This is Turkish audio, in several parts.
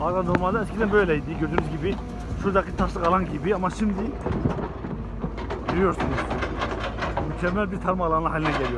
Normalde eskiden böyleydi, gördüğünüz gibi. Şuradaki taşlık alan gibi, ama şimdi biliyorsunuz mükemmel bir tarım alanı haline geliyor.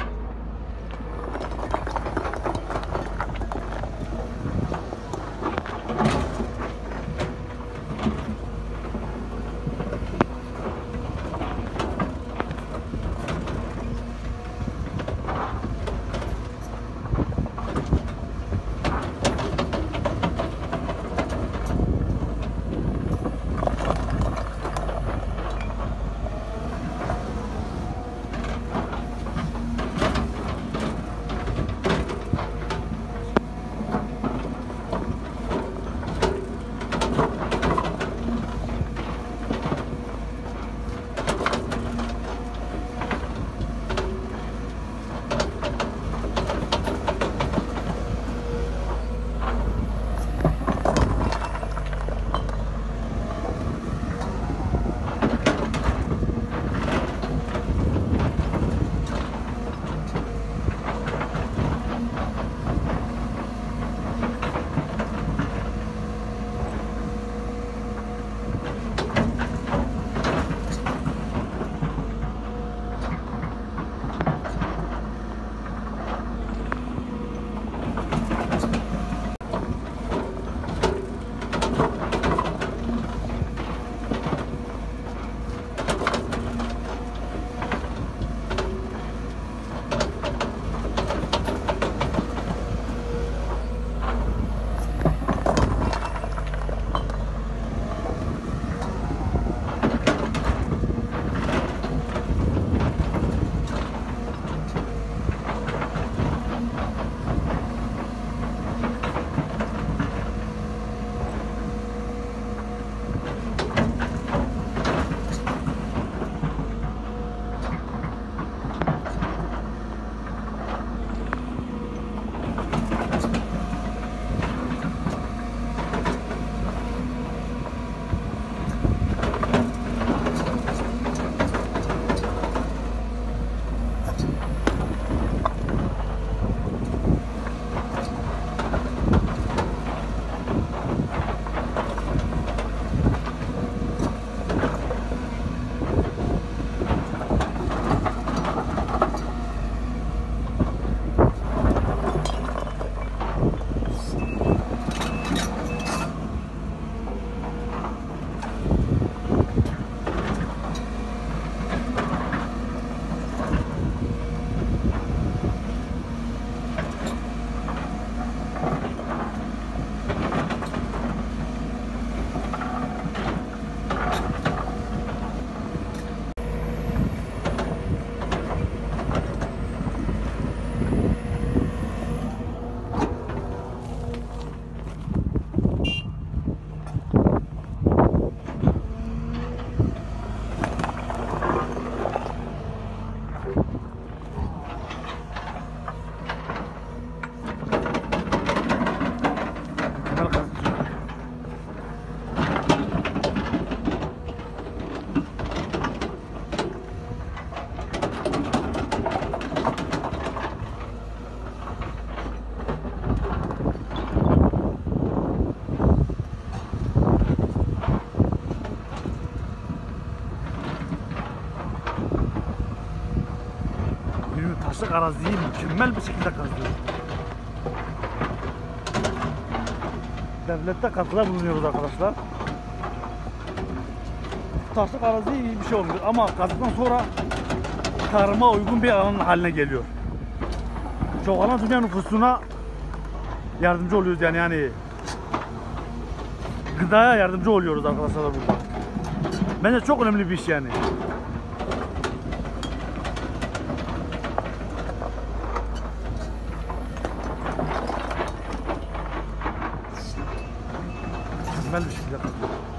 taşlık araziyi mükemmel bir şekilde kazıyor. Devlette katkıda bulunuyoruz arkadaşlar. Taşlık arazi iyi bir şey olmuyor ama kazdıktan sonra tarıma uygun bir alan haline geliyor. Çoğalan dünya nüfusuna yardımcı oluyoruz yani gıdaya yardımcı oluyoruz arkadaşlar burada. Bence çok önemli bir iş yani. Mükemmel bir şekilde.